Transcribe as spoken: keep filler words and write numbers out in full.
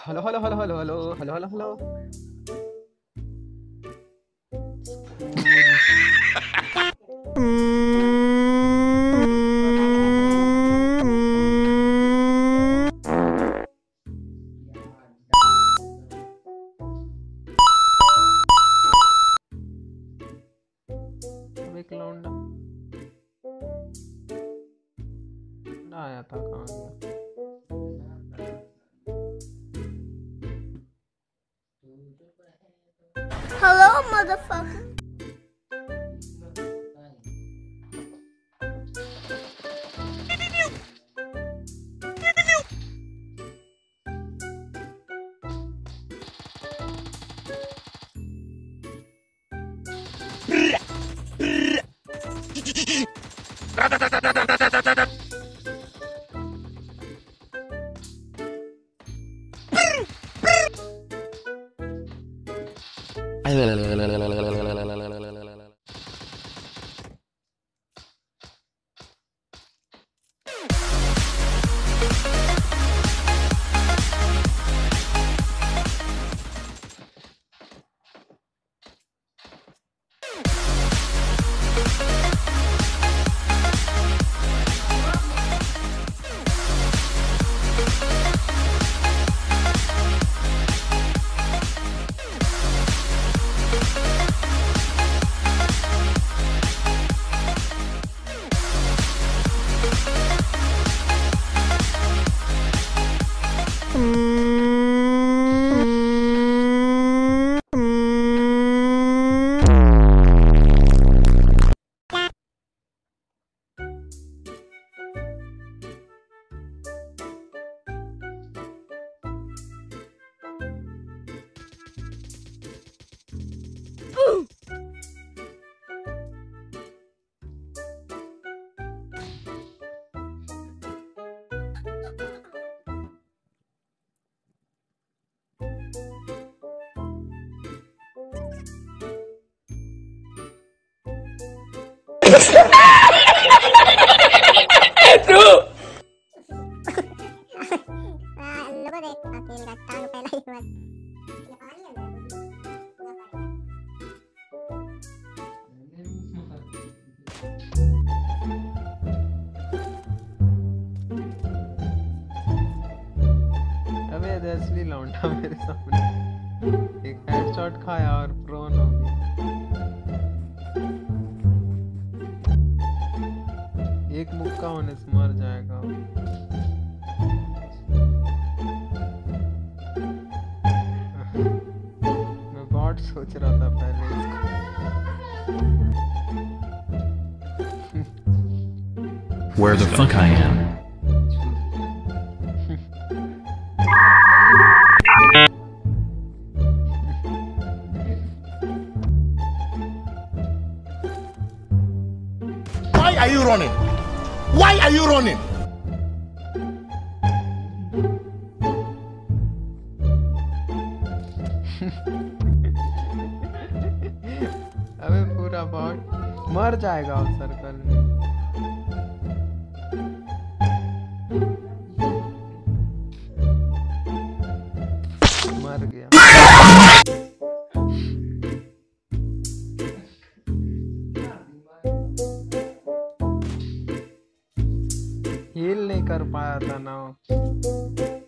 Hello hello hello hello hello hello hello hello एक लौंडा ना आया था, कहाँ गया? Hello, motherfucker. True. अबे असली लौंडा मेरे सामने एक हेडशॉट खाया और प्रोन हो गया। एक मुक्का होने से मर जाएगा। मैं बॉट सोच रहा था पहले इसको। Where the fuck I am? Why are you running? Why are you running? अबे पूरा बॉट मर जाएगा उस सर्कल में। मर गया। हील नहीं कर पाया था ना।